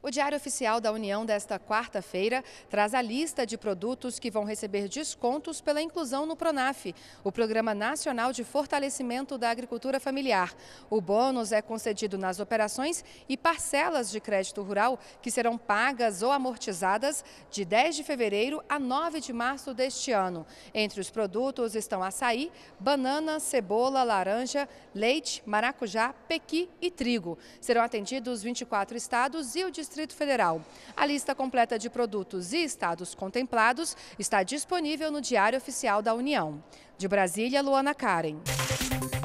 O Diário Oficial da União desta quarta-feira traz a lista de produtos que vão receber descontos pela inclusão no PRONAF, o Programa Nacional de Fortalecimento da Agricultura Familiar. O bônus é concedido nas operações e parcelas de crédito rural que serão pagas ou amortizadas de 10 de fevereiro a 9 de março deste ano. Entre os produtos estão açaí, banana, cebola, laranja, leite, maracujá, pequi e trigo. Serão atendidos 24 estados e o Distrito Federal. A lista completa de produtos e estados contemplados está disponível no Diário Oficial da União. De Brasília, Luana Karen.